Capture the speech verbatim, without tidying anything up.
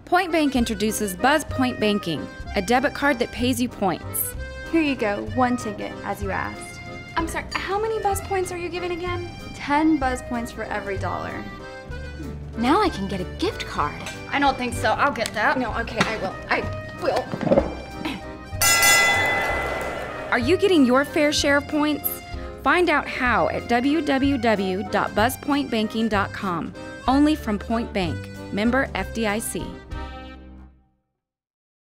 PointBank introduces Buzz Point Banking, a debit card that pays you points. Here you go, one ticket, as you asked. I'm sorry, how many Buzz points are you giving again? Ten Buzz points for every dollar. Now I can get a gift card. I don't think so. I'll get that. No, okay, I will. I will. Are you getting your fair share of points? Find out how at w w w dot buzz point banking dot com. Only from PointBank. Member F D I C.